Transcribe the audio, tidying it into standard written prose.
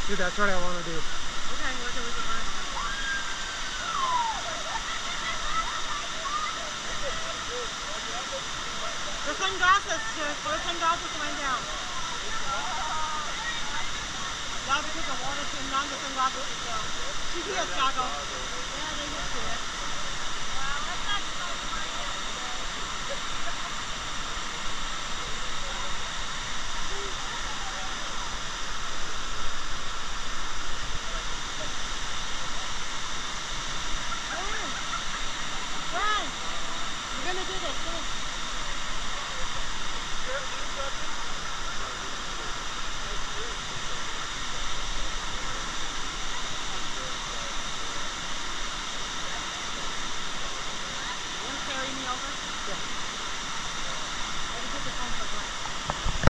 Dude, that's what I want to do. Okay, we're going to run. The sunglasses, the sunglasses went down. That's because the water came down, the sunglasses is down. GPS Jago. Yeah, they used to it. Run! Run! We're gonna do this. Come on.